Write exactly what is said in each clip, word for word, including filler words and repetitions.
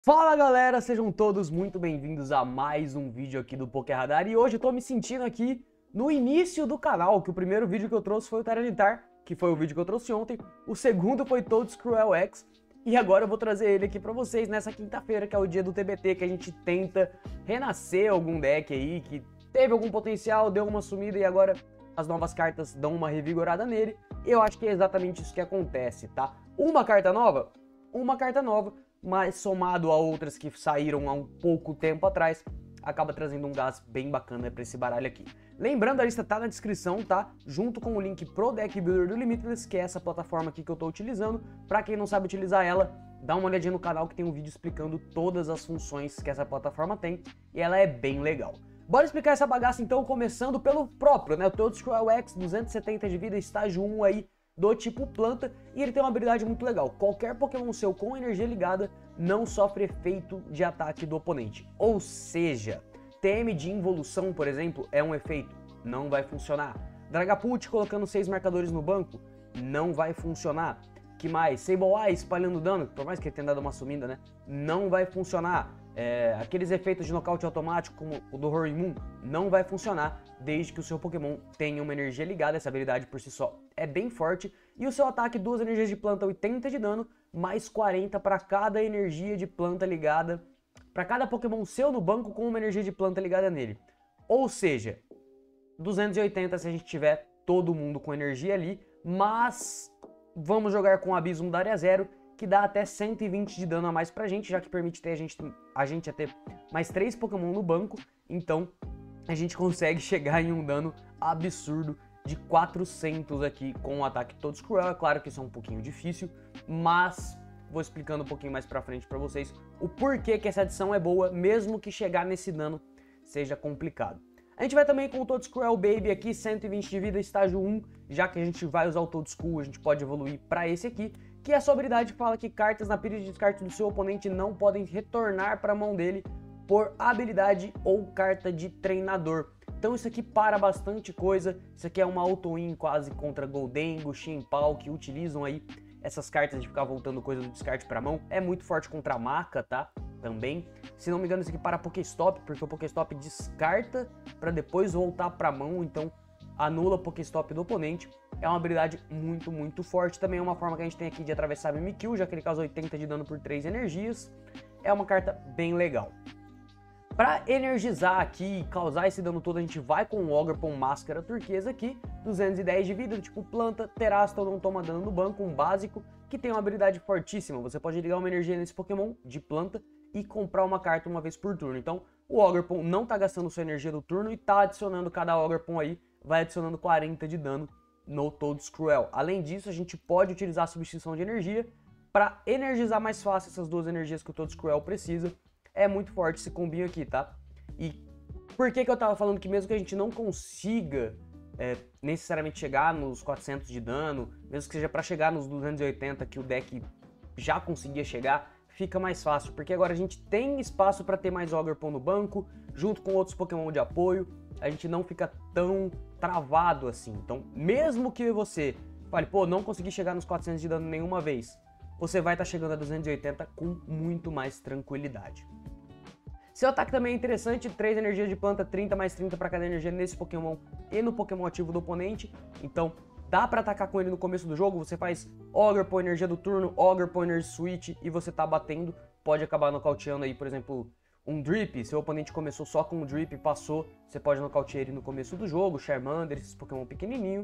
Fala galera, sejam todos muito bem-vindos a mais um vídeo aqui do PokéRadar. E hoje eu tô me sentindo aqui no início do canal, que o primeiro vídeo que eu trouxe foi o Tyranitar, que foi o vídeo que eu trouxe ontem. O segundo foi Toedscruel X. E agora eu vou trazer ele aqui pra vocês nessa quinta-feira, que é o dia do T B T, que a gente tenta renascer algum deck aí, que teve algum potencial, deu uma sumida e agora as novas cartas dão uma revigorada nele. E eu acho que é exatamente isso que acontece, tá? Uma carta nova, uma carta nova, mas somado a outras que saíram há um pouco tempo atrás, acaba trazendo um gás bem bacana para esse baralho aqui. Lembrando, a lista tá na descrição, tá? Junto com o link pro Deck Builder do Limitless, que é essa plataforma aqui que eu tô utilizando. Para quem não sabe utilizar ela, dá uma olhadinha no canal que tem um vídeo explicando todas as funções que essa plataforma tem, e ela é bem legal. Bora explicar essa bagaça então, começando pelo próprio, né? O Toedscruel X, duzentos e setenta de vida, estágio um aí, do tipo planta, e ele tem uma habilidade muito legal. Qualquer Pokémon seu com energia ligada não sofre efeito de ataque do oponente. Ou seja, T M de involução, por exemplo, é um efeito, não vai funcionar. Dragapult colocando seis marcadores no banco, não vai funcionar. Que mais? Sableye espalhando dano, por mais que ele tenha dado uma sumida, né? Não vai funcionar. É, aqueles efeitos de nocaute automático, como o do Horimun, não vai funcionar desde que o seu Pokémon tenha uma energia ligada. Essa habilidade por si só é bem forte. E o seu ataque, duas energias de planta, oitenta de dano, mais quarenta para cada energia de planta ligada, para cada Pokémon seu no banco com uma energia de planta ligada nele. Ou seja, duzentos e oitenta se a gente tiver todo mundo com energia ali, mas vamos jogar com o Abismo da área zero, que dá até cento e vinte de dano a mais pra gente, já que permite ter a gente, a gente a ter mais três Pokémon no banco, então a gente consegue chegar em um dano absurdo de quatrocentos aqui com o ataque Toedscruel. É claro que isso é um pouquinho difícil, mas vou explicando um pouquinho mais pra frente pra vocês o porquê que essa adição é boa, mesmo que chegar nesse dano seja complicado. A gente vai também com o Toedscruel Baby aqui, cento e vinte de vida, estágio um, já que a gente vai usar o Toedscool, a gente pode evoluir para esse aqui, que a sua habilidade fala que cartas na pilha de descarte do seu oponente não podem retornar para a mão dele por habilidade ou carta de treinador. Então isso aqui para bastante coisa, isso aqui é uma auto-win quase contra Gholdengo, Chien-Pao, que utilizam aí essas cartas de ficar voltando coisa do descarte para a mão. É muito forte contra a Maca, tá? Também. Se não me engano, isso aqui para Pokéstop, porque o Pokéstop descarta para depois voltar para a mão, então anula o Pokéstop do oponente. É uma habilidade muito, muito forte. Também é uma forma que a gente tem aqui de atravessar Mimikyu, já que ele causa oitenta de dano por três energias. É uma carta bem legal. Para energizar aqui e causar esse dano todo, a gente vai com o Ogerpon Máscara Turquesa aqui, duzentos e dez de vida, tipo planta, Terastal não toma dano no banco, um básico, que tem uma habilidade fortíssima. Você pode ligar uma energia nesse Pokémon de planta e comprar uma carta uma vez por turno. Então o Ogerpon não tá gastando sua energia do turno e tá adicionando cada Ogerpon aí, vai adicionando quarenta de dano no Toedscruel. Além disso, a gente pode utilizar a substituição de energia para energizar mais fácil essas duas energias que o Toedscruel precisa. É muito forte esse combinho aqui, tá? E por que que eu tava falando que mesmo que a gente não consiga é, necessariamente chegar nos quatrocentos de dano, mesmo que seja para chegar nos duzentos e oitenta que o deck já conseguia chegar, fica mais fácil, porque agora a gente tem espaço para ter mais Ogerpon no banco, junto com outros Pokémon de apoio, a gente não fica tão travado assim. Então, mesmo que você fale, pô, não consegui chegar nos quatrocentos de dano nenhuma vez, você vai estar tá chegando a duzentos e oitenta com muito mais tranquilidade. Seu ataque também é interessante, três energias de planta, trinta mais trinta para cada energia nesse Pokémon e no Pokémon ativo do oponente, então dá para atacar com ele no começo do jogo. Você faz Ogerpon energia do turno, Ogerpon energia switch e você tá batendo, pode acabar nocauteando aí, por exemplo, um Drip. Seu oponente começou só com um Drip, passou, você pode nocautear ele no começo do jogo, Charmander, esses Pokémon pequenininho.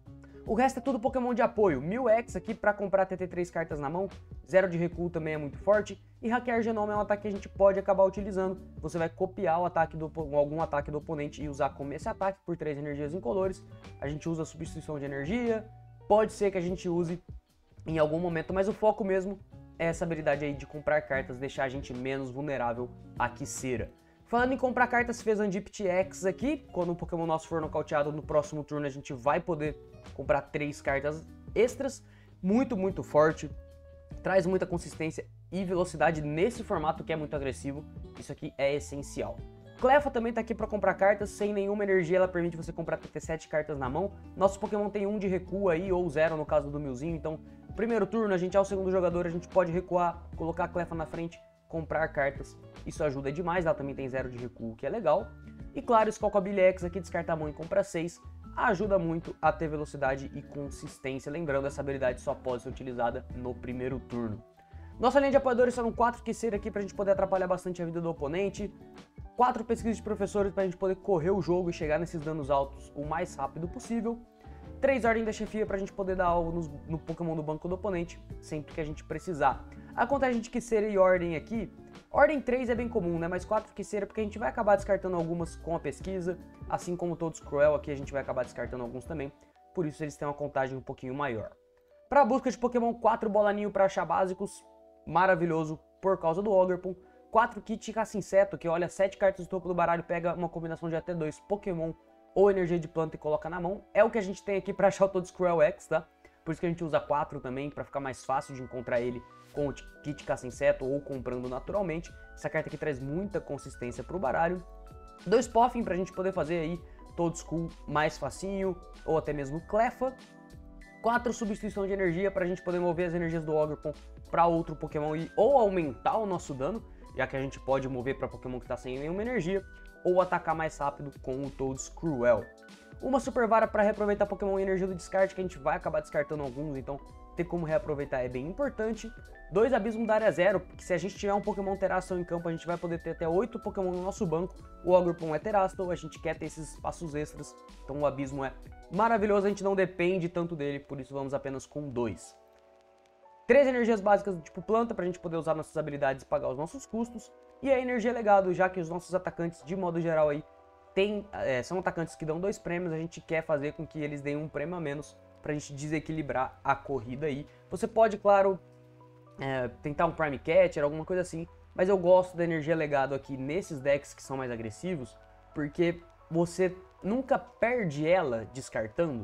O resto é tudo Pokémon de apoio, mil X aqui para comprar T T três cartas na mão, zero de recuo também é muito forte, e Hackear Genoma é um ataque que a gente pode acabar utilizando. Você vai copiar o ataque do, algum ataque do oponente e usar como esse ataque por três energias incolores. A gente usa a substituição de energia, pode ser que a gente use em algum momento, mas o foco mesmo é essa habilidade aí de comprar cartas, deixar a gente menos vulnerável à Quiceira. Falando em comprar cartas, fez Undipped X aqui. Quando um Pokémon nosso for nocauteado no próximo turno, a gente vai poder comprar três cartas extras. Muito, muito forte. Traz muita consistência e velocidade nesse formato que é muito agressivo. Isso aqui é essencial. Cleffa também tá aqui para comprar cartas. Sem nenhuma energia, ela permite você comprar T T sete cartas na mão. Nosso Pokémon tem um de recuo aí, ou zero no caso do Milzinho. Então, no primeiro turno, a gente é o segundo jogador, a gente pode recuar, colocar a Cleffa na frente, comprar cartas. Isso ajuda demais, ela também tem zero de recuo, que é legal. E claro, Squawkabilly X aqui, descarta a mão e compra seis, ajuda muito a ter velocidade e consistência. Lembrando, essa habilidade só pode ser utilizada no primeiro turno. Nossa linha de apoiadores são quatro Quiceira aqui pra gente poder atrapalhar bastante a vida do oponente. Quatro pesquisas de professores pra gente poder correr o jogo e chegar nesses danos altos o mais rápido possível. Três ordens da chefia pra gente poder dar alvo no, no Pokémon do banco do oponente, sempre que a gente precisar. A contagem de Quiceira e ordem aqui, ordem três é bem comum, né? Mas quatro Quiceira porque a gente vai acabar descartando algumas com a pesquisa, assim como todos Cruel aqui a gente vai acabar descartando alguns também, por isso eles têm uma contagem um pouquinho maior. Pra busca de Pokémon, quatro Bolaninho pra achar básicos, maravilhoso por causa do Ogerpon. quatro Kit Caça-Inseto, que olha sete cartas do topo do baralho, pega uma combinação de até dois Pokémon ou energia de planta e coloca na mão. É o que a gente tem aqui pra achar o Togedemaru X, tá? Por isso que a gente usa quatro também, pra ficar mais fácil de encontrar ele com o Kit Caça-Inseto ou comprando naturalmente. Essa carta aqui traz muita consistência pro baralho. Dois Poffin pra gente poder fazer aí Toedscool mais facinho, ou até mesmo Cleffa. Quatro Substituição de energia pra gente poder mover as energias do Ogerpon pra outro Pokémon e ou aumentar o nosso dano, já que a gente pode mover para Pokémon que está sem nenhuma energia, ou atacar mais rápido com o Togedemaru. Uma Super Vara para reaproveitar Pokémon e energia do descarte, que a gente vai acabar descartando alguns, então ter como reaproveitar é bem importante. Dois Abismo da área zero, que se a gente tiver um Pokémon Terastal em campo, a gente vai poder ter até oito Pokémon no nosso banco. O Ogerpon é Terastal, a gente quer ter esses espaços extras, então o Abismo é maravilhoso, a gente não depende tanto dele, por isso vamos apenas com dois. Três energias básicas do tipo planta pra gente poder usar nossas habilidades e pagar os nossos custos. E a energia legado, já que os nossos atacantes, de modo geral aí, tem, é, são atacantes que dão dois prêmios, a gente quer fazer com que eles deem um prêmio a menos pra gente desequilibrar a corrida aí. Você pode, claro, é, tentar um Prime Catcher, alguma coisa assim, mas eu gosto da energia legado aqui nesses decks que são mais agressivos, porque você nunca perde ela descartando.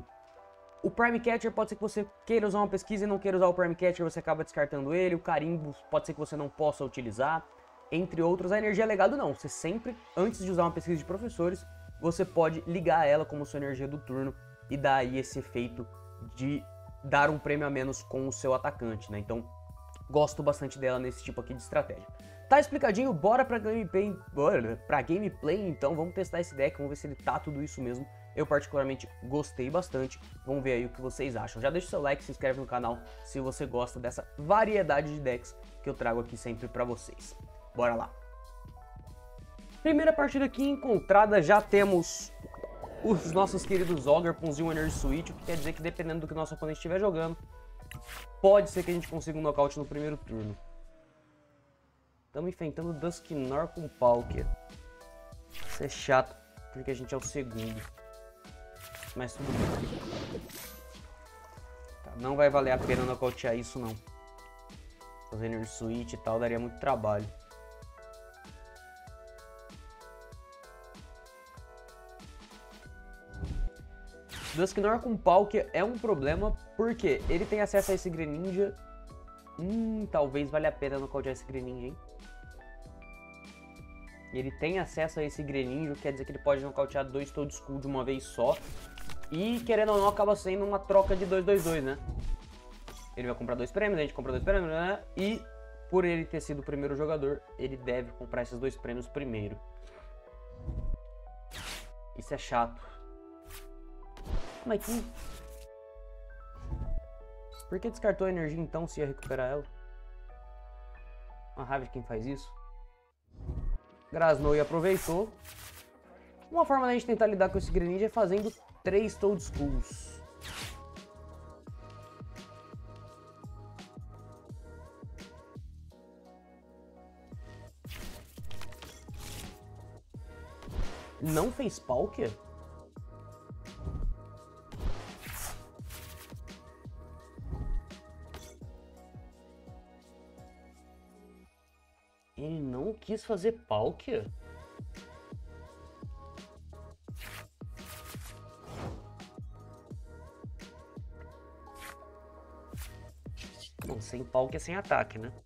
O Prime Catcher pode ser que você queira usar uma pesquisa e não queira usar o Prime Catcher, você acaba descartando ele. O Carimbo pode ser que você não possa utilizar, entre outros. A energia legado não, você sempre, antes de usar uma pesquisa de professores, você pode ligar ela como sua energia do turno e dar aí esse efeito de dar um prêmio a menos com o seu atacante, né? Então, gosto bastante dela nesse tipo aqui de estratégia. Tá explicadinho, bora pra gameplay, bora pra gameplay então, vamos testar esse deck, vamos ver se ele tá tudo isso mesmo. Eu particularmente gostei bastante, vamos ver aí o que vocês acham. Já deixa o seu like, se inscreve no canal se você gosta dessa variedade de decks que eu trago aqui sempre pra vocês. Bora lá! Primeira partida aqui encontrada, já temos os nossos queridos Ogerpons e um Energy Switch, o que quer dizer que dependendo do que o nosso oponente estiver jogando, pode ser que a gente consiga um nocaute no primeiro turno. Estamos enfrentando Dusknoir com Palkia. Isso é chato, porque a gente é o segundo. Mas tudo bem. Tá, não vai valer a pena nocautear isso, não. Fazer Energy Switch e tal daria muito trabalho. Dusknoir com Palkia é um problema, porque ele tem acesso a esse Greninja. Hum, talvez valha a pena nocautear esse Greninja, hein? Ele tem acesso a esse Greninja, quer dizer que ele pode nocautear dois Toedscool de uma vez só. E, querendo ou não, acaba sendo uma troca de dois dois dois, né? Ele vai comprar dois prêmios, a gente compra dois prêmios, né? E, por ele ter sido o primeiro jogador, ele deve comprar esses dois prêmios primeiro. Isso é chato. Mas que... Por que descartou a energia, então, se ia recuperar ela? Uma raiva de quem faz isso. Grasnou e aproveitou. Uma forma da gente tentar lidar com esse Greninja é fazendo três Toadschools. Não fez Palkia? Ele não quis fazer Palkia? Bom, sem Palkia é sem ataque, né?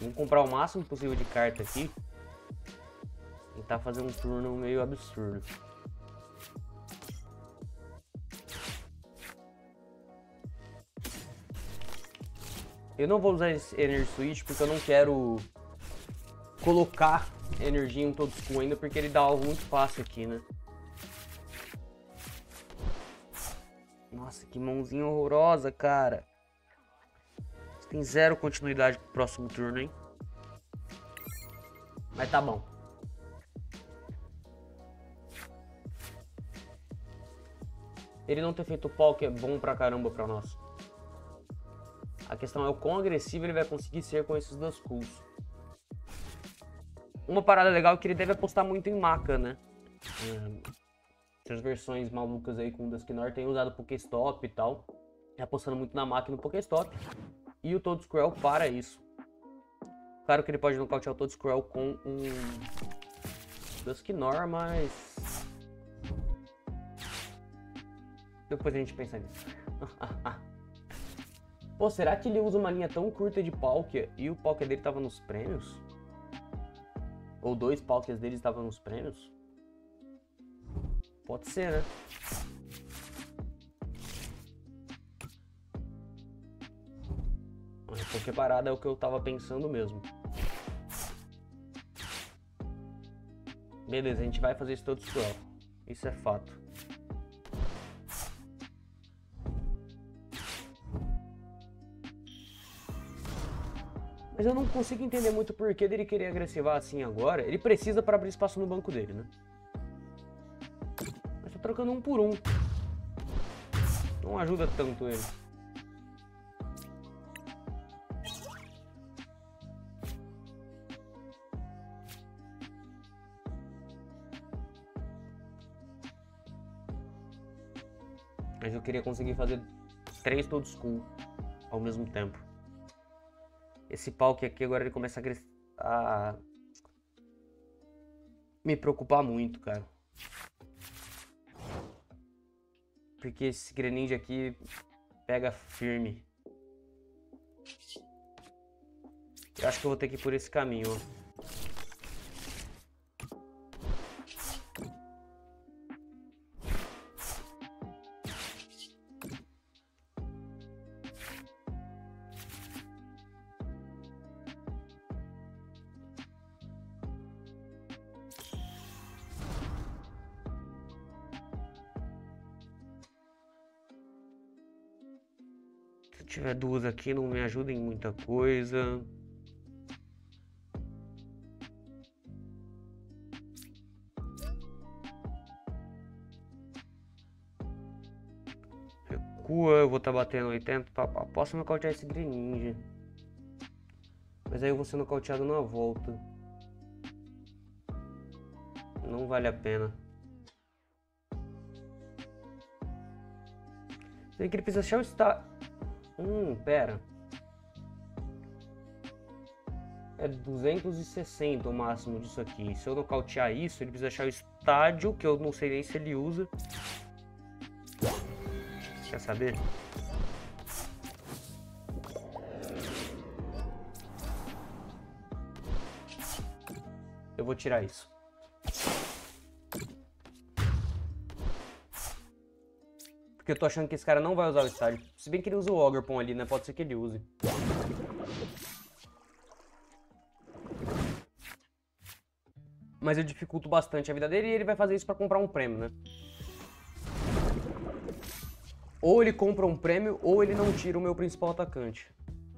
Vamos comprar o máximo possível de carta aqui. Tentar fazer um turno meio absurdo. Eu não vou usar esse Energy Switch porque eu não quero colocar energia em todo school ainda, porque ele dá algo muito fácil aqui, né? Nossa, que mãozinha horrorosa, cara. Você tem zero continuidade pro próximo turno, hein? Mas tá bom. Ele não ter feito poke é bom pra caramba pra nós. A questão é o quão agressivo ele vai conseguir ser com esses dois cools. Uma parada legal é que ele deve apostar muito em Maca, né? É, essas versões malucas aí com o Dusknoir tem usado Pokéstop e tal. É apostando muito na Maca e no Pokéstop. E o Toedscruel para isso. Claro que ele pode nocautear o Toedscruel com um Dusknoir, mas... depois a gente pensa nisso. Pô, será que ele usa uma linha tão curta de Palkia e o Palkia dele tava nos prêmios? Ou dois Palkias dele estavam nos prêmios? Pode ser, né? Mas porque parada é o que eu tava pensando mesmo. Beleza, a gente vai fazer isso todo scroll. Isso é fato. Mas eu não consigo entender muito o porquê dele querer agressivar assim agora. Ele precisa para abrir espaço no banco dele, né? Mas tá trocando um por um. Não ajuda tanto ele. Mas eu queria conseguir fazer três todos cool ao mesmo tempo. Esse Palkia aqui agora ele começa a, a me preocupar muito, cara. Porque esse Greninja aqui pega firme. Eu acho que eu vou ter que ir por esse caminho, ó. Se tiver duas aqui, não me ajuda em muita coisa. Recua, eu vou estar tá batendo oitenta. Posso nocautear esse Greninja. Mas aí eu vou ser nocauteado na volta. Não vale a pena. Tem que ele precisa achar o está. Hum, pera. É duzentos e sessenta o máximo disso aqui. Se eu nocautear isso, ele precisa achar o estádio, que eu não sei nem se ele usa. Quer saber? Eu vou tirar isso. Porque eu tô achando que esse cara não vai usar o estádio. Se bem que ele usa o Ogerpon ali, né? Pode ser que ele use. Mas eu dificulto bastante a vida dele e ele vai fazer isso pra comprar um prêmio, né? Ou ele compra um prêmio, ou ele não tira o meu principal atacante.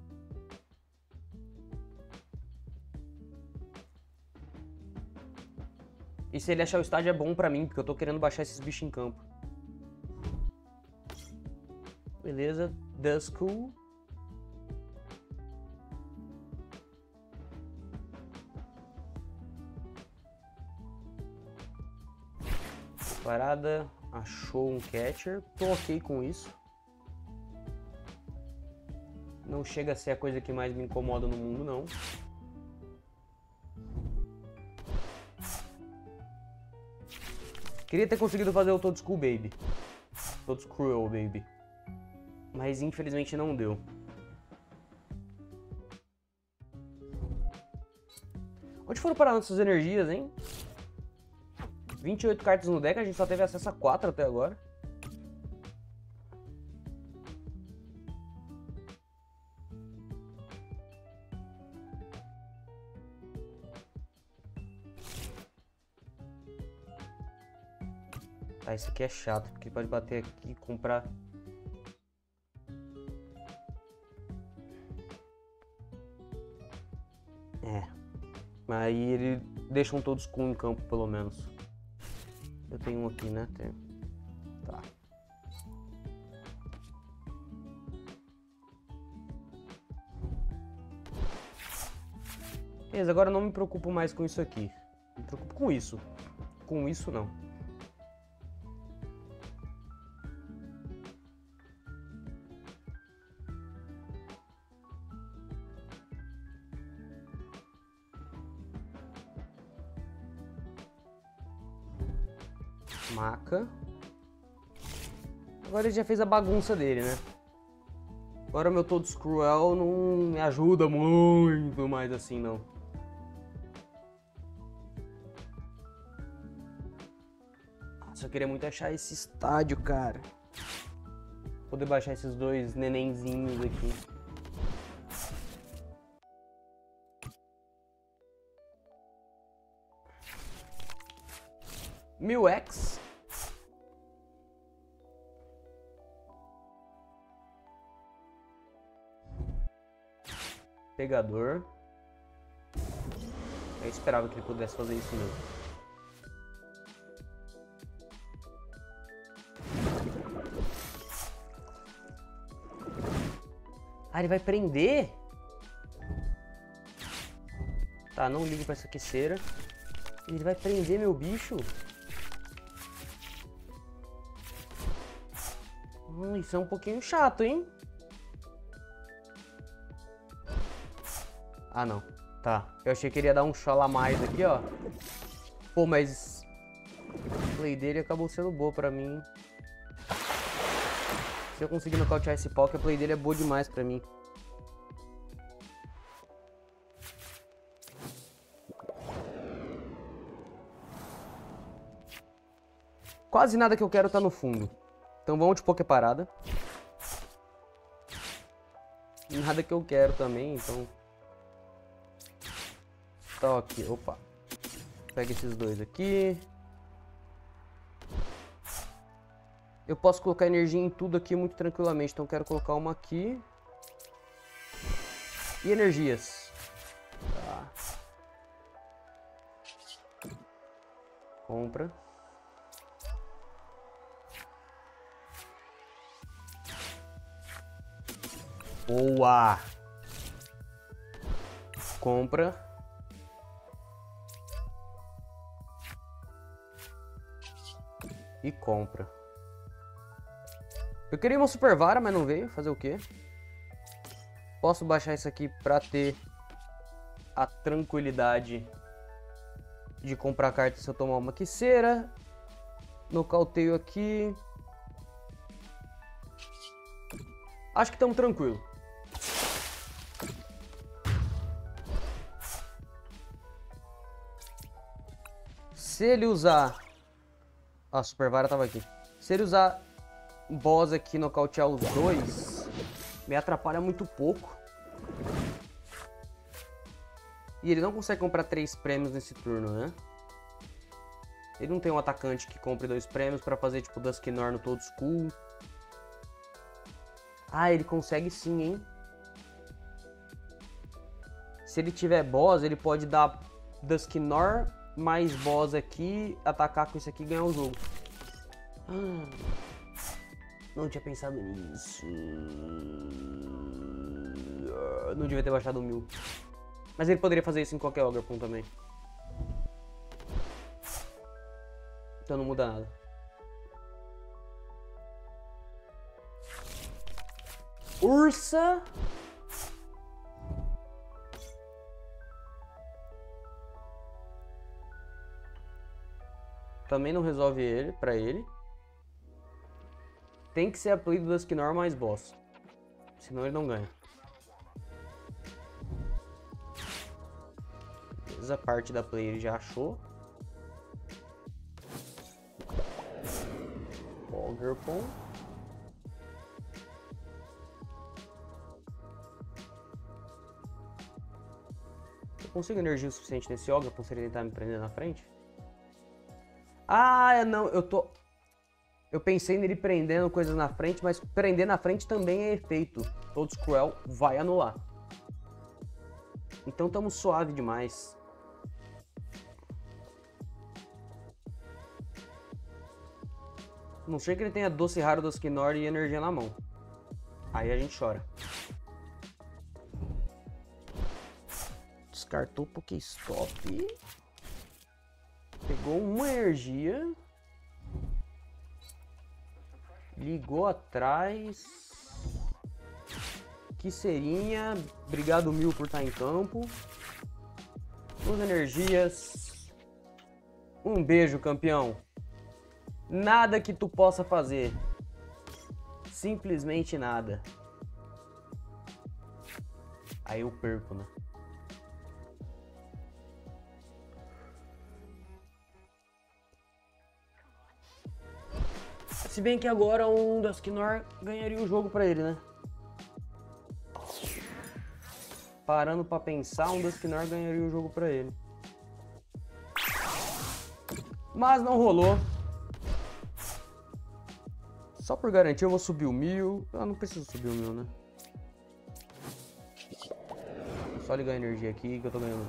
E se ele achar o estádio é bom pra mim, porque eu tô querendo baixar esses bichos em campo. Beleza, Duskull. Parada, achou um catcher. Tô ok com isso. Não chega a ser a coisa que mais me incomoda no mundo, não. Queria ter conseguido fazer o Toedscool Baby. Toedscruel Baby. Mas infelizmente não deu. Onde foram parar nossas energias, hein? vinte e oito cartas no deck, a gente só teve acesso a quatro até agora. Ah, isso aqui é chato, porque pode bater aqui e comprar... É. Aí ele deixam todos com um em campo, pelo menos. Eu tenho um aqui, né? Tem. Tá. Beleza, agora eu não me preocupo mais com isso aqui. Me preocupo com isso. Com isso, não. Maca. Agora ele já fez a bagunça dele, né? Agora meu Todos Cruel não me ajuda muito mais assim, não. Nossa, eu queria muito achar esse estádio, cara. Poder baixar esses dois nenenzinhos aqui. Mil X. Pegador. Eu esperava que ele pudesse fazer isso mesmo. Ah, ele vai prender? Tá, não ligo pra essa aqueceira. Ele vai prender meu bicho? Hum, isso é um pouquinho chato, hein? Ah, não. Tá. Eu achei que ele ia dar um chola a mais aqui, ó. Pô, mas... a play dele acabou sendo boa pra mim. Se eu conseguir nocautear esse Poké, a play dele é boa demais pra mim. Quase nada que eu quero tá no fundo. Então vamos de Poké parada. Nada que eu quero também, então... Tá aqui, opa. Pega esses dois aqui. Eu posso colocar energia em tudo aqui muito tranquilamente, então quero colocar uma aqui. E energias. Tá. Compra. Boa! Compra. E compra. Eu queria uma super vara, mas não veio. Fazer o quê? Posso baixar isso aqui pra ter a tranquilidade de comprar carta se eu tomar uma quiceira. Nocauteio aqui. Acho que estamos tranquilo. Se ele usar... Ah, a super vara tava aqui. Se ele usar boss aqui, nocautear os dois, me atrapalha muito pouco. E ele não consegue comprar três prêmios nesse turno, né? Ele não tem um atacante que compre dois prêmios pra fazer tipo Dusknoir no Todos Cool. Ah, ele consegue sim, hein? Se ele tiver boss, ele pode dar Dusknoir mais boss aqui, atacar com isso aqui e ganhar o jogo. Ah, não tinha pensado nisso. Não devia ter baixado o mil. Mas ele poderia fazer isso em qualquer Ogerpon também. Então não muda nada. Ursa. Também não resolve ele, pra ele. Tem que ser a play do Dusknoir mais boss. Senão ele não ganha. Essa parte da play ele já achou. Ogerpon. Eu consigo energia o suficiente nesse Ogerpon se ele tentar me prender na frente? Ah, não, eu tô... Eu pensei nele prendendo coisas na frente, mas prender na frente também é efeito. Todos Cruel vai anular. Então estamos suave demais. Não sei que ele tenha doce raro, Dusknoir e energia na mão. Aí a gente chora. Descartou o Pokéstop. Pegou uma energia. Ligou atrás. Que serinha. Obrigado mil por estar em campo. Duas energias. Um beijo, campeão. Nada que tu possa fazer. Simplesmente nada. Aí eu perco, né? Se bem que agora um Dusknoir ganharia o jogo pra ele, né? Parando pra pensar, um Dusknoir ganharia o jogo pra ele. Mas não rolou. Só por garantia eu vou subir o mil. Eu não preciso subir o mil, né? Só ligar a energia aqui que eu tô ganhando.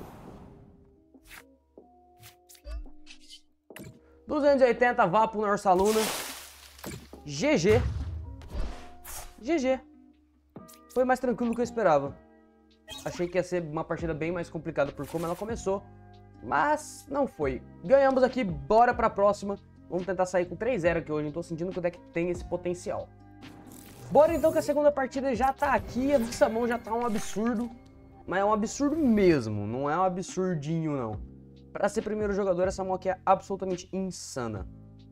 duzentos e oitenta Vapo na Ursaluna. G G. G G. Foi mais tranquilo do que eu esperava. Achei que ia ser uma partida bem mais complicada por como ela começou. Mas não foi. Ganhamos aqui, bora pra próxima. Vamos tentar sair com três zero aqui hoje. Não tô sentindo que o deck tem esse potencial. Bora então que a segunda partida já tá aqui. A nossa mão já tá um absurdo. Mas é um absurdo mesmo. Não é um absurdinho, não. Pra ser primeiro jogador, essa mão aqui é absolutamente insana.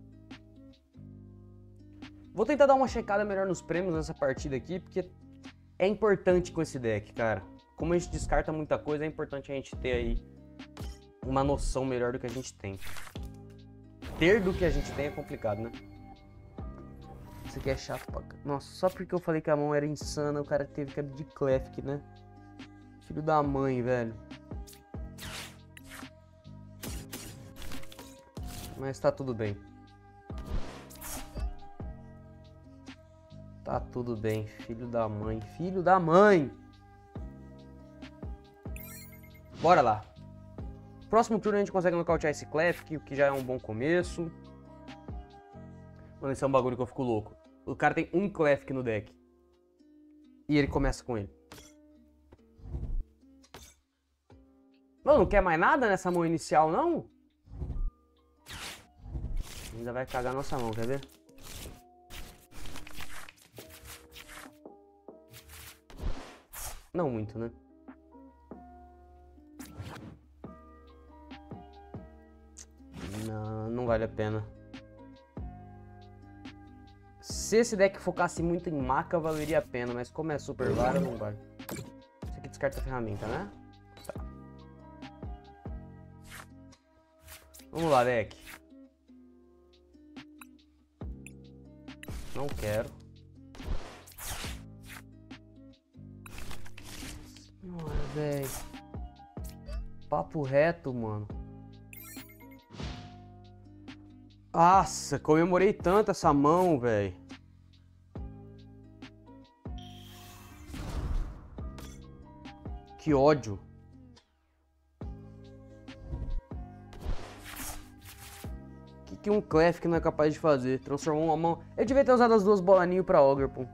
Vou tentar dar uma checada melhor nos prêmios nessa partida aqui. Porque é importante com esse deck, cara. Como a gente descarta muita coisa, é importante a gente ter aí uma noção melhor do que a gente tem. Ter do que a gente tem é complicado, né? Isso aqui é chato pra... Nossa, só porque eu falei que a mão era insana, o cara teve que abrir de Klefki, né? Filho da mãe, velho. Mas tá tudo bem. Tá tudo bem, filho da mãe. Filho da mãe! Bora lá. Próximo turno a gente consegue nocautear esse Klefki, o que já é um bom começo. Mano, esse é um bagulho que eu fico louco. O cara tem um Klefki no deck. E ele começa com ele. Mano, não quer mais nada nessa mão inicial, não? Ainda vai cagar nossa mão, quer ver? Não muito, né? Não, não vale a pena. Se esse deck focasse muito em maca, valeria a pena. Mas como é super vara, não vale. Isso aqui descarta a ferramenta, né? Tá. Vamos lá, deck. Não quero. Senhora, velho. Papo reto, mano. Nossa, comemorei tanto essa mão, velho. Que ódio. Que que um Klefki não é capaz de fazer? Transformou uma mão... Eu devia ter usado as duas bolaninhas pra Ogerpon.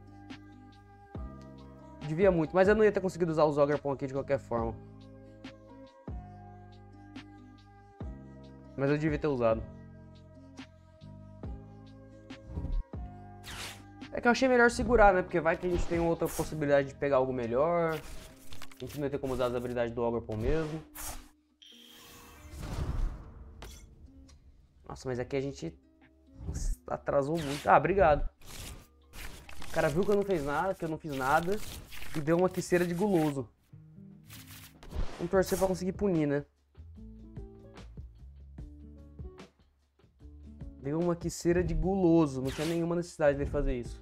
Devia muito, mas eu não ia ter conseguido usar os Ogerpon aqui de qualquer forma. Mas eu devia ter usado. É que eu achei melhor segurar, né? Porque vai que a gente tem outra possibilidade de pegar algo melhor. A gente não vai ter como usar as habilidades do Ogerpon mesmo. Nossa, mas aqui a gente atrasou muito. Ah, obrigado. O cara viu que eu não fiz nada, que eu não fiz nada. E deu uma quiceira de guloso. Vamos torcer pra conseguir punir, né? Veio uma quiceira de guloso. Não tinha nenhuma necessidade de fazer isso.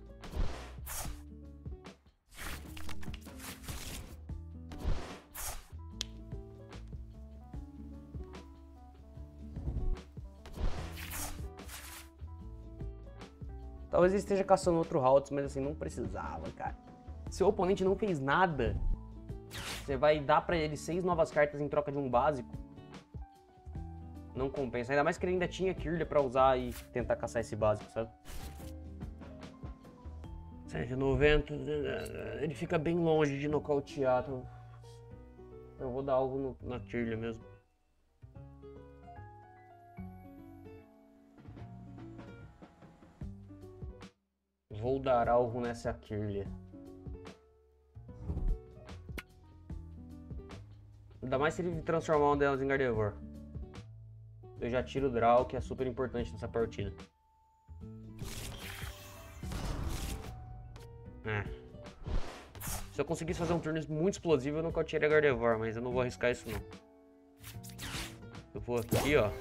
Talvez ele esteja caçando outro Haltz, mas assim, não precisava, cara. Se o oponente não fez nada, você vai dar pra ele seis novas cartas em troca de um básico. Não compensa. Ainda mais que ele ainda tinha Kirlia pra usar e tentar caçar esse básico, sabe? cento e noventa. Ele fica bem longe de nocautear. Então eu vou dar algo no, na Kirlia mesmo. Vou dar algo nessa Kirlia. Ainda mais se ele transformar um delas em Gardevoir. Eu já tiro o Draw, que é super importante nessa partida. É. Se eu conseguisse fazer um turno muito explosivo, eu nocautearia Gardevoir, mas eu não vou arriscar isso não. Eu vou aqui, ó.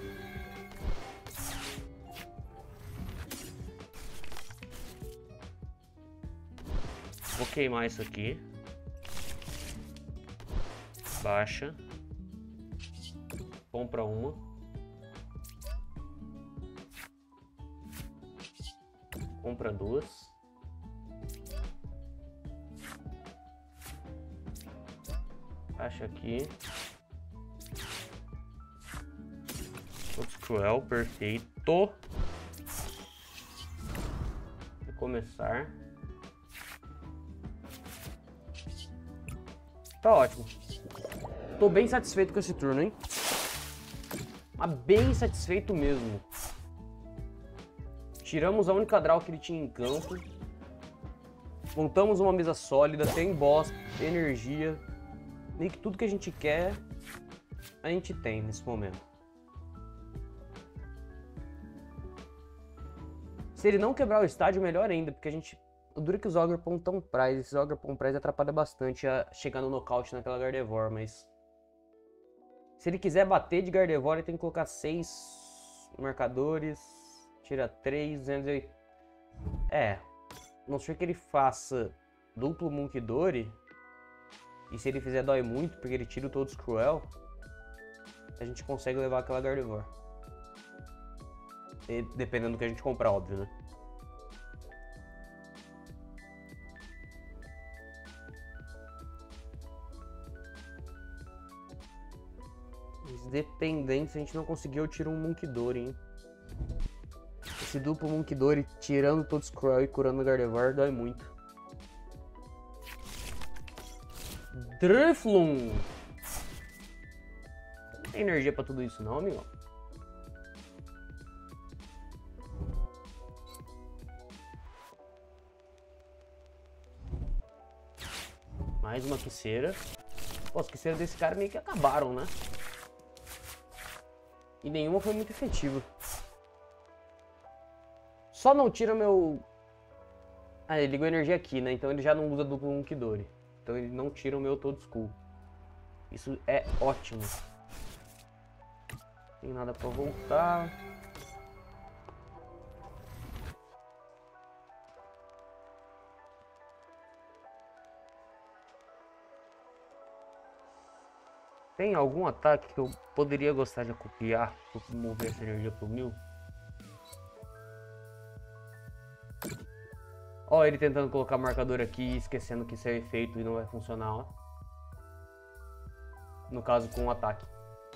Vou queimar isso aqui. Baixa. Compra uma. Compra duas. Baixa aqui. Todos cruel, perfeito. Vou começar. Tá ótimo. Tô bem satisfeito com esse turno, hein? Mas bem satisfeito mesmo. Tiramos a única draw que ele tinha em campo. Montamos uma mesa sólida, tem boss, energia. Meio que tudo que a gente quer, a gente tem nesse momento. Se ele não quebrar o estádio, melhor ainda, porque a gente... O duro é que os Ogerpon tão Prize, esses Ogerpon Prize atrapalha bastante a chegar no nocaute naquela Gardevoir, mas... Se ele quiser bater de Gardevoir, ele tem que colocar seis marcadores, tira três, duzentos e... É, a não ser que ele faça duplo Munkidori, e se ele fizer dói muito, porque ele tira todos cruel, a gente consegue levar aquela Gardevoir. E, dependendo do que a gente comprar, óbvio, né? Dependente, se a gente não conseguir, eu tiro um Munkidori, hein? Esse duplo Munkidori, tirando todos cruel e curando o Gardevoir, dói muito. Drifloon! Não tem energia pra tudo isso não, amigo. Mais uma quiceira. Pô, as quiceiras desse cara meio que acabaram, né? E nenhuma foi muito efetiva. Só não tira meu... Ah, ele ligou energia aqui, né? Então ele já não usa duplo Munkidori. Então ele não tira o meu todo skull. Isso é ótimo. Não tem nada pra voltar. Tem algum ataque que eu poderia gostar de copiar para mover essa energia pro mil? Ó, ele tentando colocar marcador aqui, esquecendo que isso é efeito e não vai funcionar, ó. No caso, com o ataque.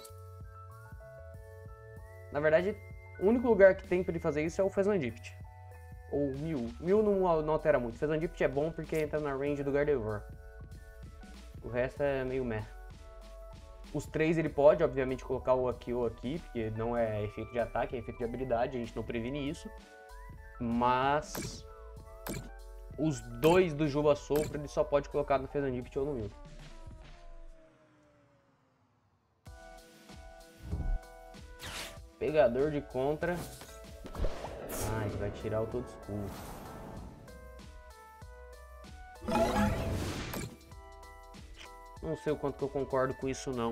Na verdade, o único lugar que tem para ele fazer isso é o Fezandipit. Ou Mil. Mil não, não altera muito. Fezandipit é bom porque entra na range do Gardevoir. O resto é meio meh. Os três ele pode, obviamente, colocar o aqui ou aqui, porque não é efeito de ataque, é efeito de habilidade, a gente não previne isso. Mas os dois do Juba Sopro ele só pode colocar no Fezandipit ou no Mil. Pegador de contra. Ah, ele vai tirar o todo escuro. Não sei o quanto que eu concordo com isso, não.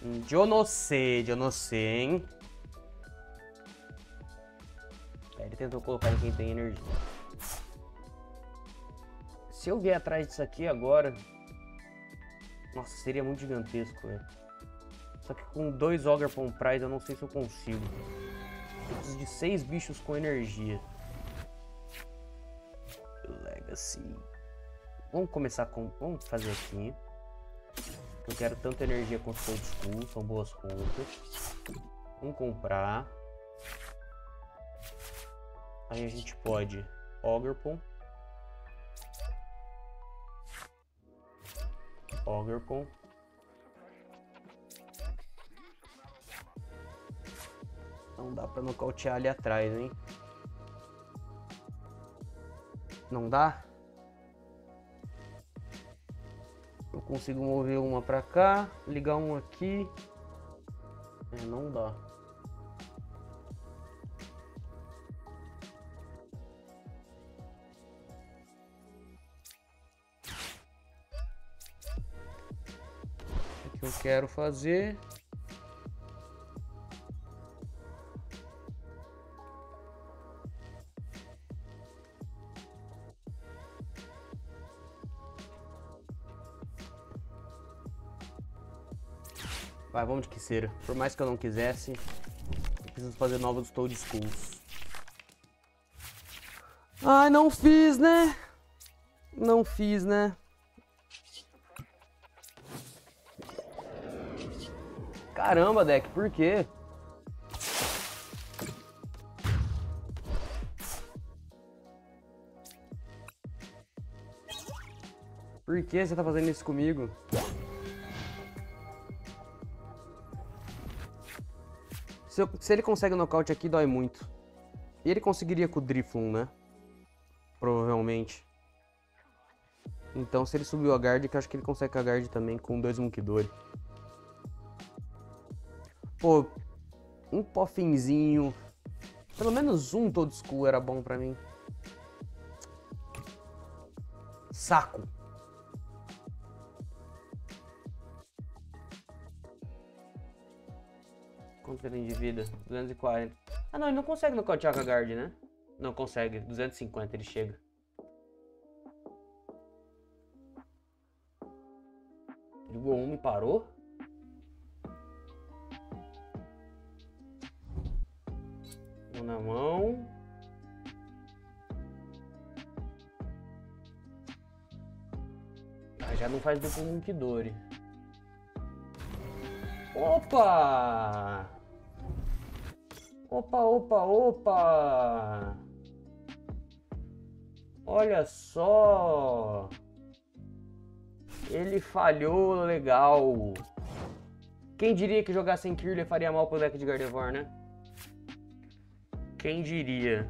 Eu não sei, eu não sei, hein? É, ele tentou colocar em quem tem energia. Se eu vier atrás disso aqui agora... Nossa, seria muito gigantesco, velho. Só que com dois Ogre Pon Prize eu não sei se eu consigo. Eu preciso de seis bichos com energia. Legacy. Vamos começar com... Vamos fazer aqui. Eu quero tanta energia quanto Old School. São boas contas. Vamos comprar. Aí a gente pode... Ogre Pon. Ogre Pon. Não dá pra nocautear ali atrás, hein? Não dá? Eu consigo mover uma pra cá, ligar um aqui. É, não dá. O que eu quero fazer... Vai, vamos de Kisera. Por mais que eu não quisesse, eu preciso fazer novos Toad Schools. Ai, não fiz, né? Não fiz, né? Caramba, deck, por quê? Por que você tá fazendo isso comigo? Se, eu, se ele consegue o nocaute aqui, dói muito. E ele conseguiria com o Drifloon, né? Provavelmente. Então, se ele subiu a guard, que eu acho que ele consegue com a guard também com dois Munkidori. Pô, um Poffinzinho. Pelo menos um Toad School era bom pra mim. Saco. Quanto que ele tem de vida? duzentos e quarenta. Ah, não, ele não consegue nocautear com a guard, né? Não consegue. duzentos e cinquenta ele chega. Ligou um e parou? Um na mão. Ah, já não faz duplo Munkidori. Opa! Opa, opa, opa! Olha só! Ele falhou legal. Quem diria que jogar sem Kirlia faria mal pro deck de Gardevoir, né? Quem diria?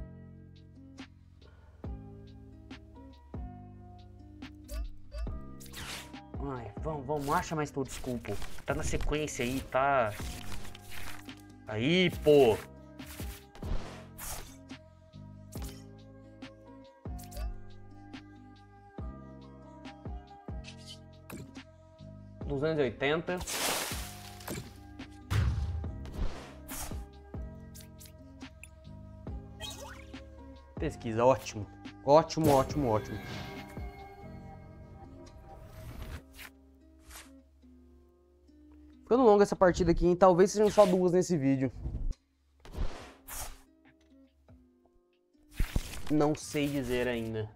Ai, vamos, vamos, acha mais Toad School, pô. Tá na sequência aí, tá... Aí, pô! duzentos e oitenta. Pesquisa, ótimo. Ótimo, ótimo, ótimo. Ficando longa essa partida aqui, hein? Talvez sejam só duas nesse vídeo. Não sei dizer ainda.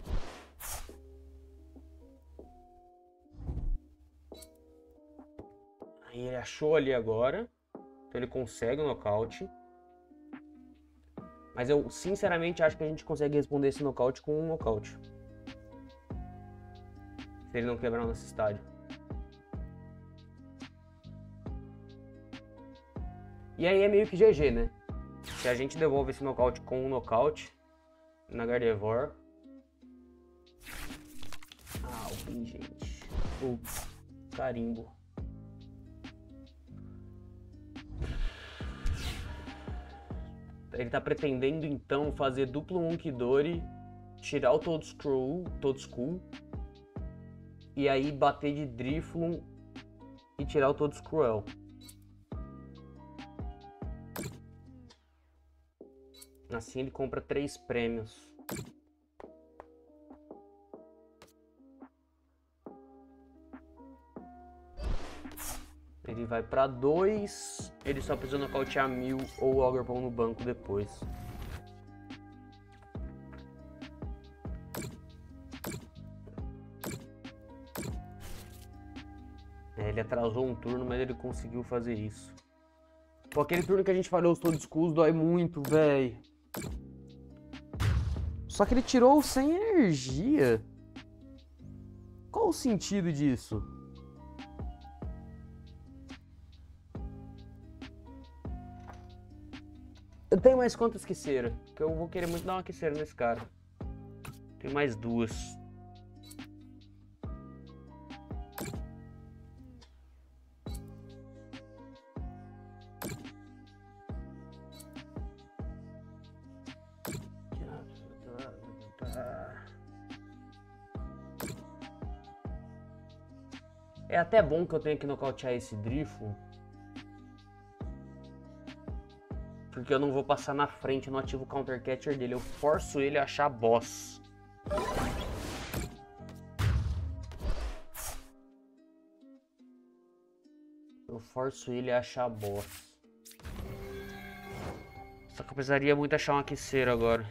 Aí ele achou ali agora. Então ele consegue o nocaute. Mas eu sinceramente acho que a gente consegue responder esse nocaute com um nocaute. Se ele não quebrar o nosso estádio. E aí é meio que G G, né? Se a gente devolve esse nocaute com um nocaute na Gardevoir. Ah, o pingente. O carimbo. Ele tá pretendendo então fazer duplo Munkidori, tirar o Toad School, Toad School e aí bater de Drifloon e tirar o Todos Cruel. Assim ele compra três prêmios. Ele vai pra dois. Ele só precisa nocautear mil ou o Ogre no banco depois. É, ele atrasou um turno, mas ele conseguiu fazer isso. Pô, aquele turno que a gente falhou os todos escuros dói muito, velho. Só que ele tirou sem energia. Qual o sentido disso? Eu tenho mais quantas quiceira? Que eu vou querer muito dar uma quiceira nesse cara. Tenho mais duas. É até bom que eu tenha que nocautear esse Drifo. Porque eu não vou passar na frente, eu não ativo o Counter Catcher dele. Eu forço ele a achar boss. Eu forço ele a achar boss. Só que eu precisaria muito achar uma quiceira agora.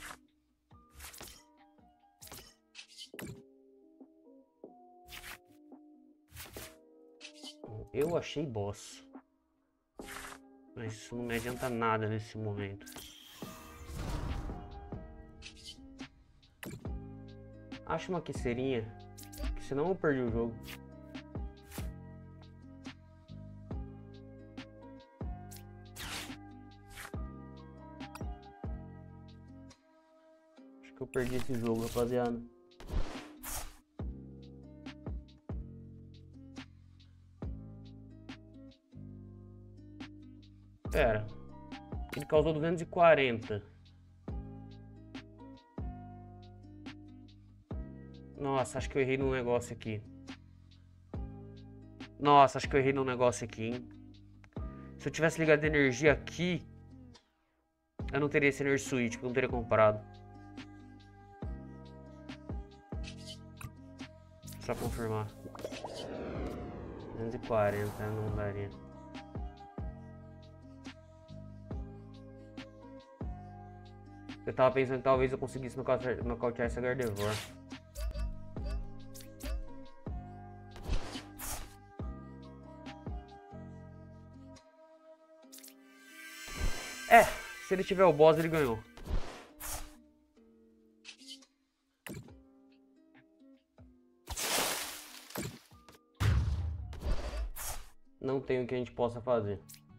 Eu achei boss. Mas isso não me adianta nada nesse momento. Acho uma quiceirinha, que senão eu perdi o jogo. Acho que eu perdi esse jogo, rapaziada. Pera, ele causou duzentos e quarenta. Nossa, acho que eu errei num negócio aqui. Nossa, acho que eu errei num negócio aqui, hein? Se eu tivesse ligado a energia aqui, eu não teria esse Energy Switch, porque eu não teria comprado. Só confirmar. duzentos e quarenta, não daria. Eu tava pensando que talvez eu conseguisse nocautear, nocautear essa Gardevoir. É, se ele tiver o boss, ele ganhou. Não tem o que a gente possa fazer.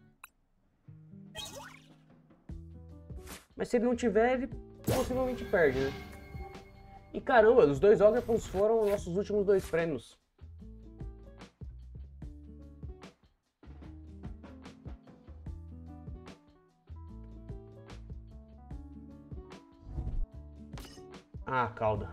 Mas se ele não tiver, ele possivelmente perde, né? E caramba, os dois Ogrepons foram os nossos últimos dois prêmios. Ah, cauda.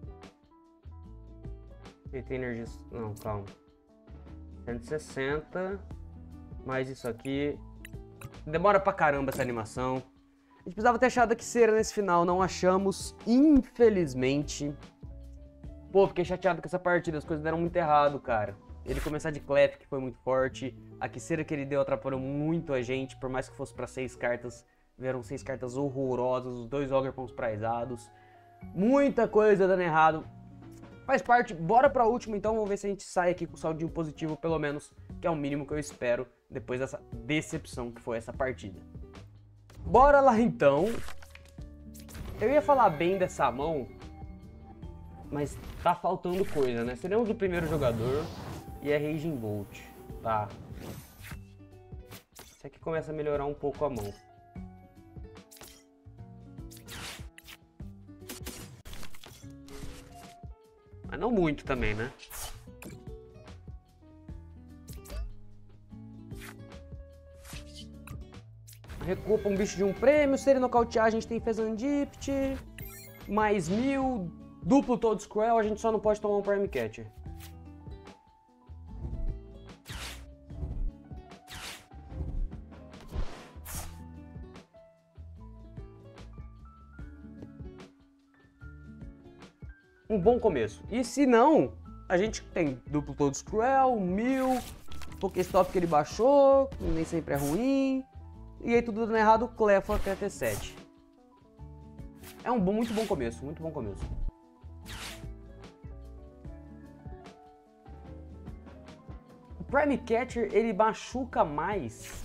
Ele tem energia... Não, calma. cento e sessenta. Mais isso aqui. Demora pra caramba essa animação. A gente precisava ter achado a quiceira nesse final, não achamos, infelizmente. Pô, fiquei chateado com essa partida, as coisas deram muito errado, cara. Ele começar de Clef, que foi muito forte, a quiceira que ele deu atrapalhou muito a gente, por mais que fosse pra seis cartas, vieram seis cartas horrorosas, os dois Ogrepons praisados. Muita coisa dando errado. Faz parte, bora pra última então, vamos ver se a gente sai aqui com saldinho positivo, pelo menos, que é o mínimo que eu espero, depois dessa decepção que foi essa partida. Bora lá então. Eu ia falar bem dessa mão, mas tá faltando coisa, né? Seremos o primeiro jogador e é Raging Bolt, tá? Isso aqui começa a melhorar um pouco a mão. Mas não muito também, né? Recupa um bicho de um prêmio, se ele nocautear a gente tem Fezandipt, mais mil, duplo Todos Cruel, a gente só não pode tomar um Prime Catcher. um bom começo. E se não, a gente tem duplo todos cruel, mil, Pokéstop que ele baixou, que nem sempre é ruim. E aí tudo dando errado, Cleffa até T sete. É um bom, muito bom começo, muito bom começo. O Prime Catcher, ele machuca mais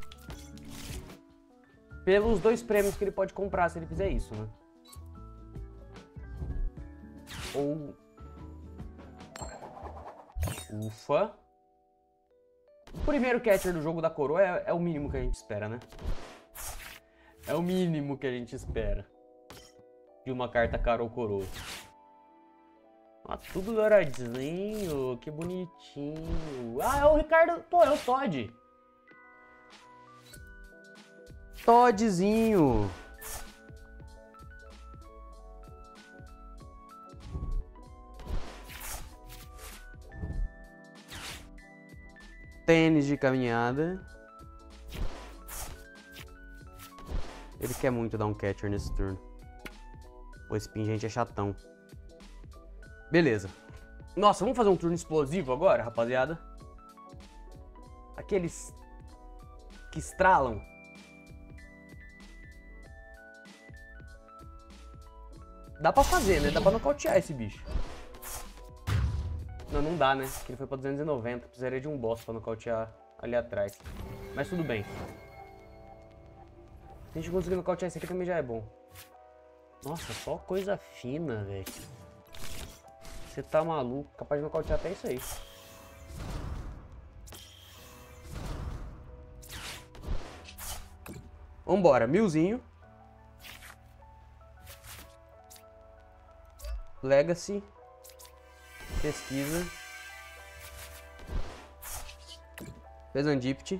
pelos dois prêmios que ele pode comprar se ele fizer isso, né? Ou... Ufa. O primeiro catcher do jogo da coroa é, é o mínimo que a gente espera, né? É o mínimo que a gente espera de uma carta cara ou coroa. Ah, tudo douradinho, que bonitinho. Ah, é o Ricardo... Pô, é o Todd. Toddzinho. Tênis de caminhada. Ele quer muito dar um catcher nesse turno. Pô, esse pingente é chatão. Beleza. Nossa, vamos fazer um turno explosivo agora, rapaziada? Aqueles que estralam. Dá pra fazer, né? Dá pra nocautear esse bicho. Não, não dá, né? Porque ele foi pra duzentos e noventa. Precisaria de um boss pra nocautear ali atrás. Mas tudo bem. Se a gente conseguir nocautear esse aqui também já é bom. Nossa, só coisa fina, velho. Você tá maluco. Capaz de nocautear até isso aí. Vambora, milzinho. Legacy. Pesquisa. Fezandipt.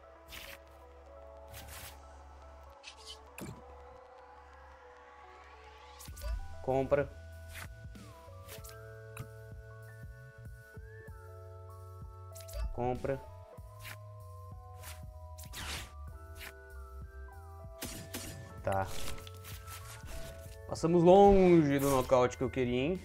Compra. Compra. Tá. Passamos longe do nocaute que eu queria, hein?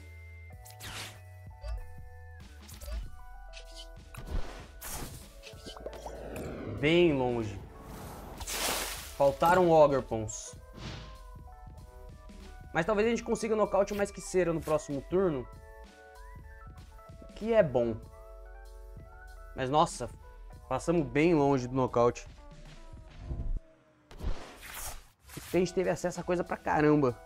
Bem longe. Faltaram Ogerpons. Mas talvez a gente consiga nocaute mais que cera no próximo turno. Que é bom. Mas nossa, passamos bem longe do nocaute. A gente teve acesso a coisa pra caramba.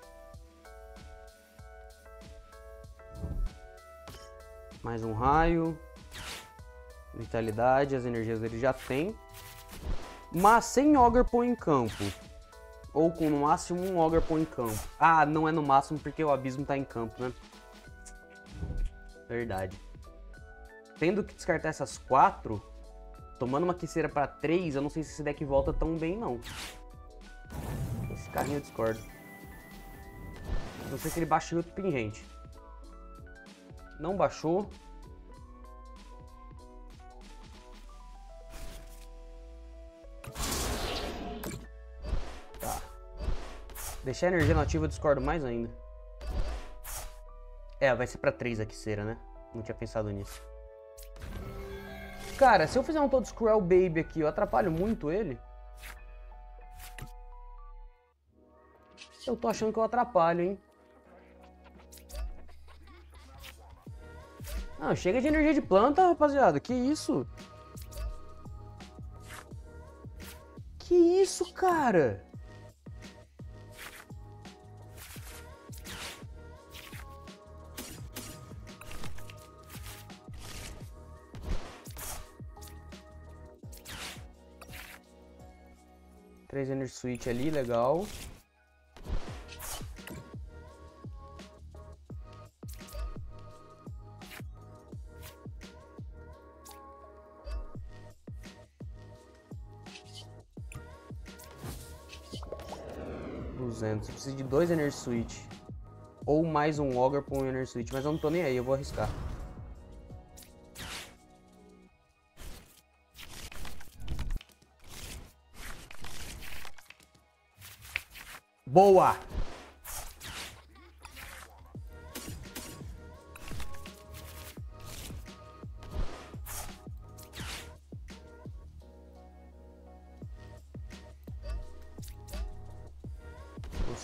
Mais um raio. Vitalidade, as energias ele já tem. Mas sem Ogerpon em campo. Ou com no máximo um Ogerpon em campo. Ah, não é no máximo porque o abismo tá em campo, né? Verdade. Tendo que descartar essas quatro, tomando uma quiceira pra três, eu não sei se esse deck volta tão bem, não. Esse carrinho eu discordo. A não ser que ele baixe outro pingente. Não baixou. Tá. Deixar a energia nativa eu discordo mais ainda. É, vai ser pra três a quiceira, né? Não tinha pensado nisso. Cara, se eu fizer um Toad Cruel Baby aqui, eu atrapalho muito ele? Eu tô achando que eu atrapalho, hein? Não, chega de energia de planta, rapaziada. Que isso? Que isso, cara? Três Energy Switch ali, legal. duzentos. Eu preciso de dois Energy Switch. Ou mais um Ogerpon Energy Switch. Mas eu não tô nem aí, eu vou arriscar. Boa!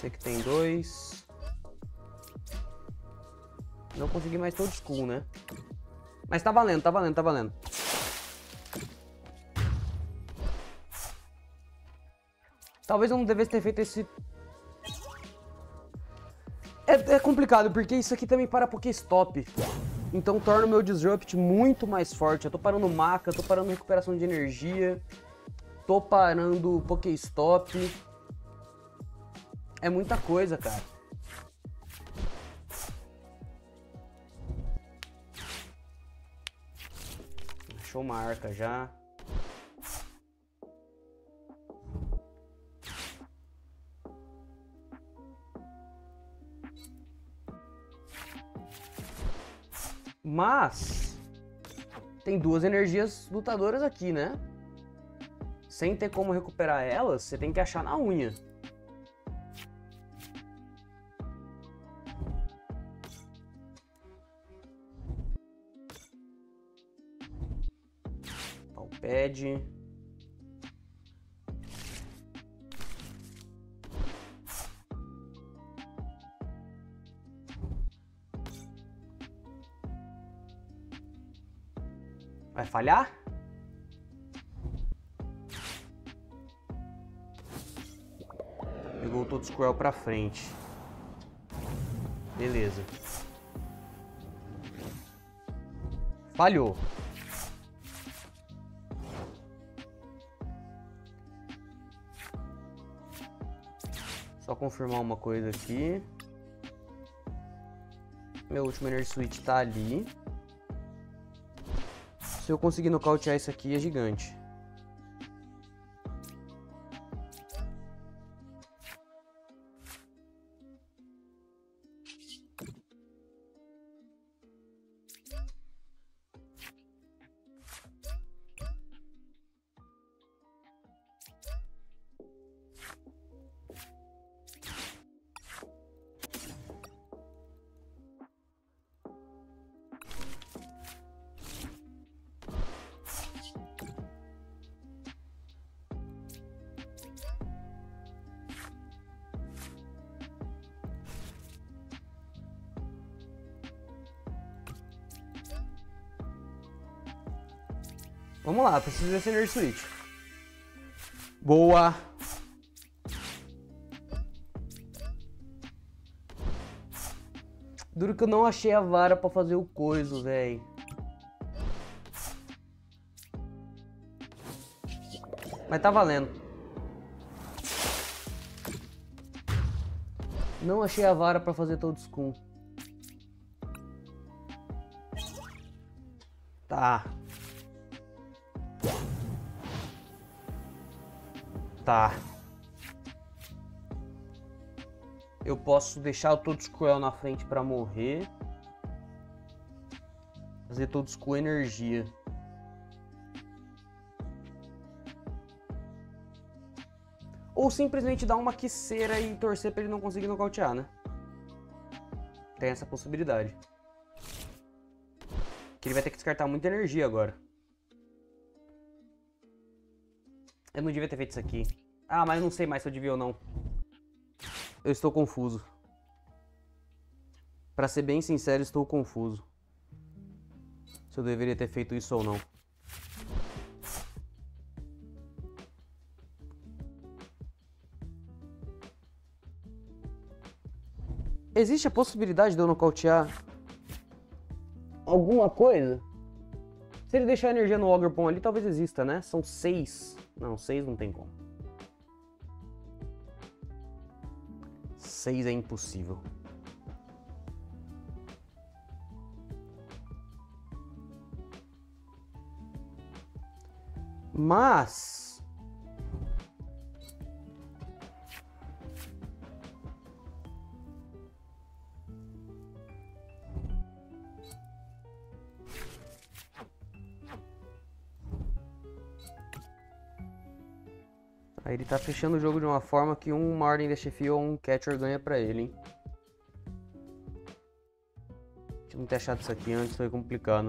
Esse aqui tem dois. Não consegui mais todo school, né? Mas tá valendo, tá valendo, tá valendo. Talvez eu não devesse ter feito esse... É, é complicado, porque isso aqui também para Pokéstop. Então torna o meu Disrupt muito mais forte. Eu tô parando Maca, tô parando recuperação de energia. Tô parando Pokéstop. É muita coisa, cara. Achou uma arca já. Mas tem duas energias lutadoras aqui, né? Sem ter como recuperar elas, você tem que achar na unha. Palpad. Vai falhar? Pegou todo o Squirrel pra frente. Beleza. Falhou. Só confirmar uma coisa aqui. Meu último Energy Switch tá ali. Se eu conseguir nocautear isso aqui, é gigante. Vamos lá, preciso desse Energy Switch. Boa! Duro que eu não achei a vara pra fazer o coiso, velho. Mas tá valendo. Não achei a vara pra fazer todo o Skull. Tá. Tá. Eu posso deixar o Toadscruel na frente pra morrer. Fazer todos com energia. Ou simplesmente dar uma quiceira e torcer pra ele não conseguir nocautear, né? Tem essa possibilidade. Que ele vai ter que descartar muita energia agora. Eu não devia ter feito isso aqui. Ah, mas eu não sei mais se eu devia ou não. Eu estou confuso. Pra ser bem sincero, estou confuso. Se eu deveria ter feito isso ou não. Existe a possibilidade de eu nocautear alguma coisa? Se ele deixar a energia no Ogerpon ali, talvez exista, né? São seis. Não, seis não tem como. Seis é impossível. Mas... Aí ele tá fechando o jogo de uma forma que uma ordem da chefia ou um catcher ganha pra ele, hein? Deixa eu não ter achado isso aqui antes, foi complicado.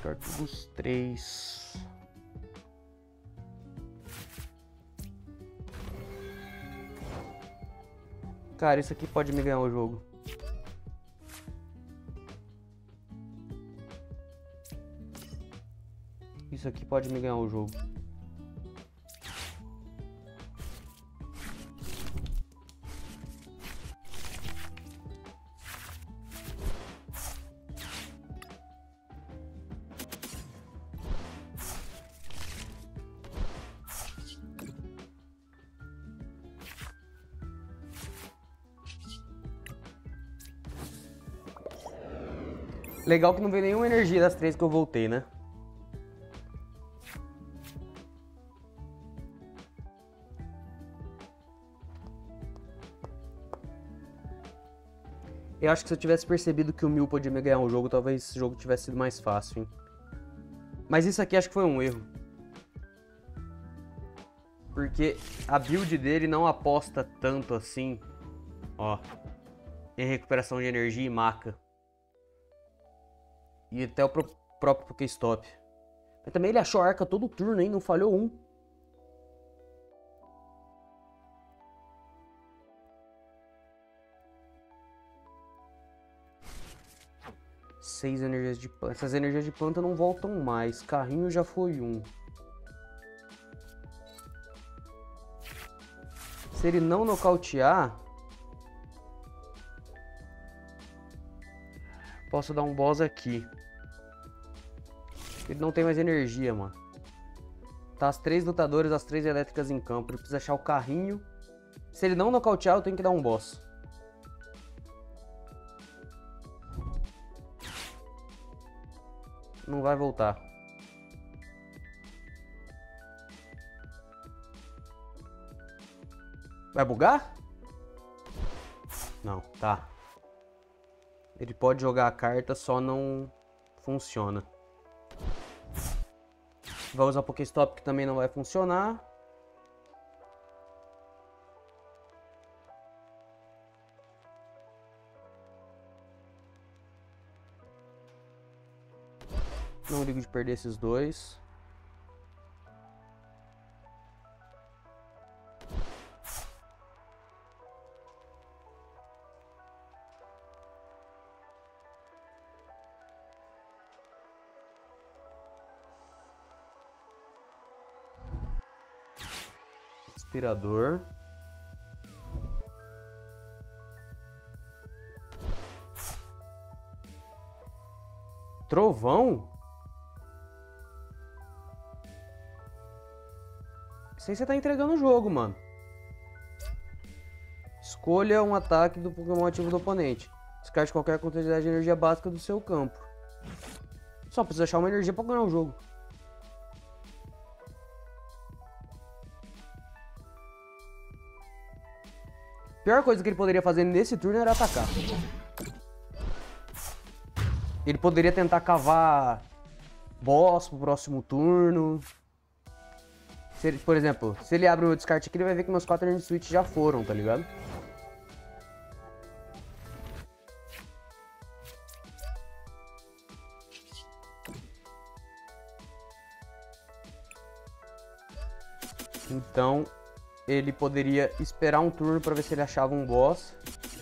Tortugos três. Cara, isso aqui pode me ganhar o jogo. Isso aqui pode me ganhar o jogo. Legal que não veio nenhuma energia das três que eu voltei, né? Eu acho que se eu tivesse percebido que o Mil podia me ganhar o jogo, talvez esse jogo tivesse sido mais fácil, hein? Mas isso aqui acho que foi um erro. Porque a build dele não aposta tanto assim, ó, em recuperação de energia e maca. E até o pro próprio Pokéstop. Mas também ele achou a arca todo turno, hein? Não falhou um. Seis energias de planta. Essas energias de planta não voltam mais. Carrinho já foi um. Se ele não nocautear, posso dar um boss aqui. Ele não tem mais energia, mano. Tá as três lutadores, as três elétricas em campo. Ele precisa achar o carrinho. Se ele não nocautear, eu tenho que dar um boss. Não vai voltar. Vai bugar? Não, tá. Ele pode jogar a carta, só não funciona. Vai usar Pokéstop, que também não vai funcionar. Não ligo de perder esses dois. Inspirador. Trovão? Isso aí você tá entregando o jogo, mano. Escolha um ataque do Pokémon ativo do oponente. Descarte qualquer quantidade de energia básica do seu campo. Só precisa achar uma energia pra ganhar o jogo. A pior coisa que ele poderia fazer nesse turno era atacar. Ele poderia tentar cavar boss pro próximo turno. Se ele, por exemplo, se ele abre o meu descarte aqui, ele vai ver que meus quatro Energy Switch já foram, tá ligado? Então, ele poderia esperar um turno pra ver se ele achava um boss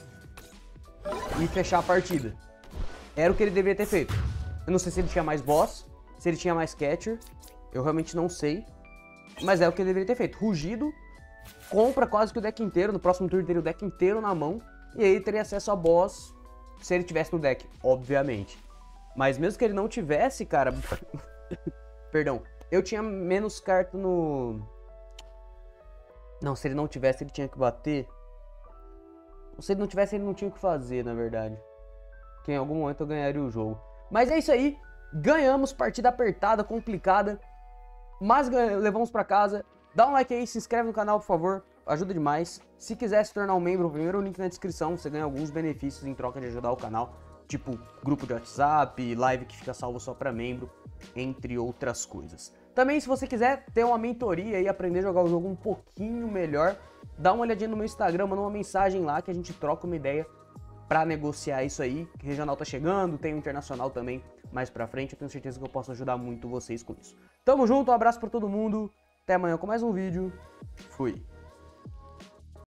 e fechar a partida. Era o que ele deveria ter feito. Eu não sei se ele tinha mais boss, se ele tinha mais catcher, eu realmente não sei. Mas é o que ele deveria ter feito. Rugido, compra quase que o deck inteiro, no próximo turno teria o deck inteiro na mão, e aí teria acesso a boss se ele tivesse no deck, obviamente. Mas mesmo que ele não tivesse, cara... Perdão, eu tinha menos carta no... Não, se ele não tivesse, ele tinha que bater. Se ele não tivesse, ele não tinha o que fazer, na verdade. Que em algum momento eu ganharia o jogo. Mas é isso aí. Ganhamos, partida apertada, complicada. Mas levamos pra casa. Dá um like aí, se inscreve no canal, por favor. Ajuda demais. Se quiser se tornar um membro, o primeiro link na descrição. Você ganha alguns benefícios em troca de ajudar o canal. Tipo, grupo de WhatsApp, live que fica salvo só pra membro, entre outras coisas. Também, se você quiser ter uma mentoria e aprender a jogar o jogo um pouquinho melhor, dá uma olhadinha no meu Instagram, manda uma mensagem lá que a gente troca uma ideia pra negociar isso aí. Que regional tá chegando, tem o internacional também mais pra frente. Eu tenho certeza que eu posso ajudar muito vocês com isso. Tamo junto, um abraço pra todo mundo. Até amanhã com mais um vídeo. Fui.